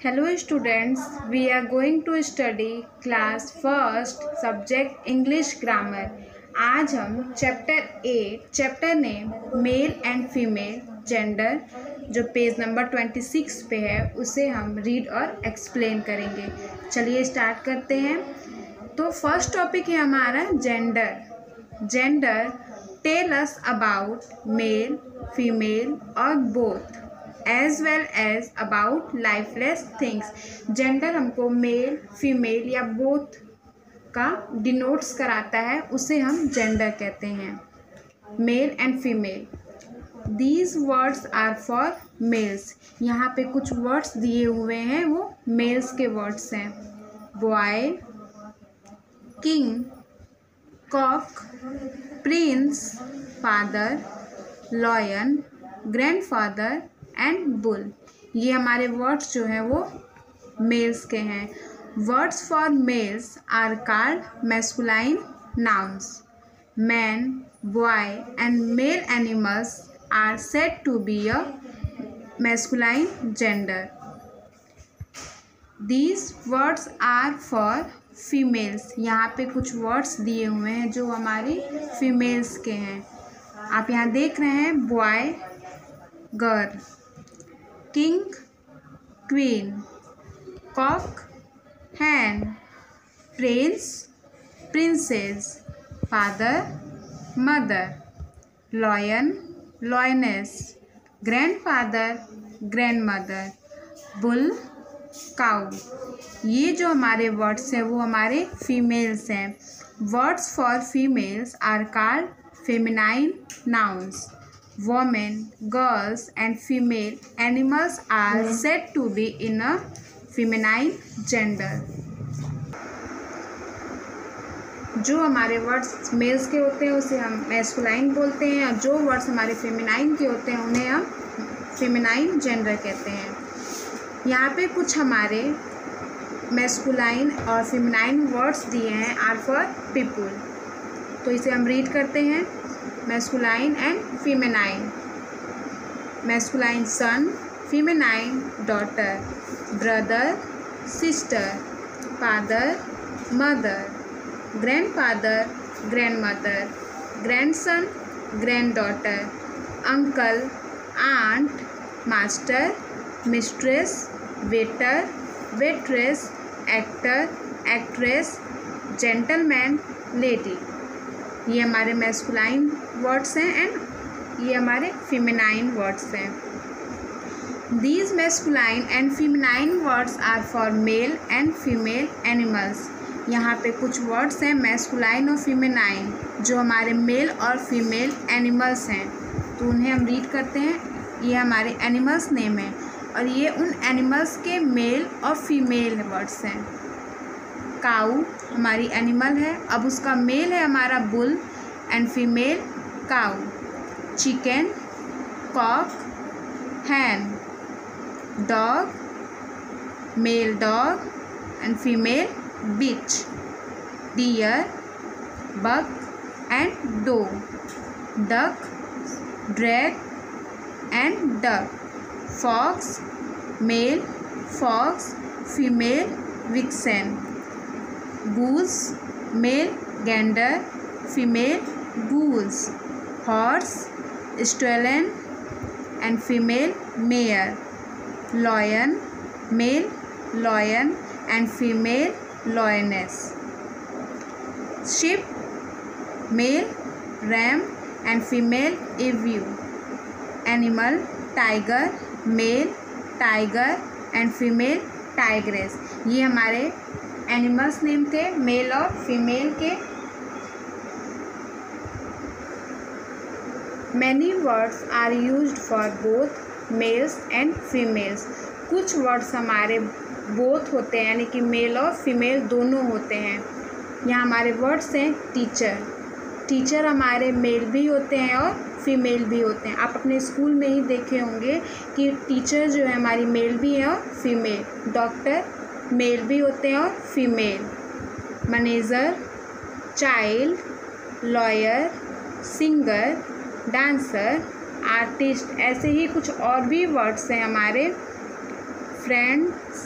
Hello students, we are going to study class first subject English grammar। आज हम chapter 8 chapter name male and female gender जो page number 26 पे है उसे हम रीड और एक्सप्लेन करेंगे। चलिए स्टार्ट करते हैं। तो फर्स्ट टॉपिक है हमारा gender. Gender tell us about male female और both as well as about lifeless things. Gender हमको मेल फीमेल या बोथ का डिनोट्स कराता है, उसे हम जेंडर कहते हैं। Male and female, these words are for males. यहाँ पे कुछ वर्ड्स दिए हुए हैं, वो मेल्स के वर्ड्स हैं। Boy, king, cock, prince, father, lion, grandfather and bull. ये हमारे वर्ड्स जो हैं वो मेल्स के हैं। Words for males are called masculine nouns. Man, boy and male animals are said to be a masculine gender. These words are for females. यहाँ पे कुछ वर्ड्स दिए हुए हैं जो हमारी फीमेल्स के हैं। आप यहाँ देख रहे हैं boy girl, king queen, cock hen, prince princess, father mother, lion lioness, grandfather grandmother, bull cow. ये जो हमारे वर्ड्स हैं वो हमारे फीमेल्स हैं। Words for females are called feminine nouns. Women, girls and female animals are said to be in a feminine gender. जो हमारे words mails के होते हैं उसे हम मैस्कुलाइन बोलते हैं, और जो वर्ड्स हमारे फेमिनाइन के होते हैं उन्हें हम फेमिनाइन जेंडर कहते हैं। यहाँ पे कुछ हमारे मैस्कुलाइन और फेमिनाइन वर्ड्स दिए हैं आर फॉर पीपुल, तो इसे हम रीड करते हैं। Masculine and feminine. Masculine son, feminine daughter, brother sister, father mother, grandfather grandmother, grandson granddaughter, uncle aunt, master mistress, waiter waitress, actor actress, gentleman lady. ये हमारे masculine words हैं and ये हमारे फेमिनाइन वर्ड्स हैं। These masculine and feminine words are for male and female animals. यहाँ पे कुछ words हैं मैस्कुलाइन और फेमिनाइन जो हमारे मेल और फीमेल एनिमल्स हैं, तो उन्हें हम रीड करते हैं। ये हमारे एनिमल्स नेम है और ये उन एनिमल्स के मेल और फीमेल वर्ड्स हैं। काऊ हमारी एनिमल है, अब उसका मेल है हमारा bull and female cow. Chicken, cock, hen, dog, male dog and female bitch, deer, buck and doe, duck, drake and duck, fox, male fox, female vixen, goose, male gander, female goose, horse, stallion and female mare, lion, male lion and female lioness, sheep, male ram and female ewe, animal tiger, male tiger and female tigress. ये हमारे animals name थे male और female के। Many words are used for both males and females. कुछ words हमारे both होते हैं यानी कि मेल और फीमेल दोनों होते हैं। यहाँ हमारे वर्ड्स हैं टीचर। टीचर हमारे मेल भी होते हैं और फीमेल भी होते हैं। आप अपने स्कूल में ही देखे होंगे कि टीचर जो है हमारी मेल भी है और फीमेल। डॉक्टर मेल भी होते हैं और female. Manager, child, lawyer, singer, dancer, artist, ऐसे ही कुछ और भी वर्ड्स हैं हमारे फ्रेंड्स,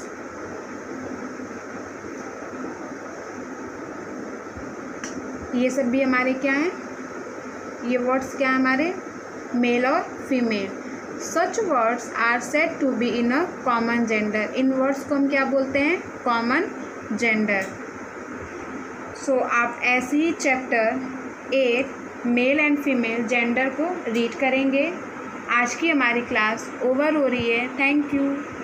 ये सब भी हमारे क्या हैं, ये वर्ड्स क्या हैं हमारे, मेल और female. Such words are said to be in a common gender, इन वर्ड्स को हम क्या बोलते हैं, कॉमन जेंडर। सो आप ऐसे ही chapter 8 male and female gender को रीड करेंगे। आज की हमारी क्लास ओवर हो रही है। Thank you.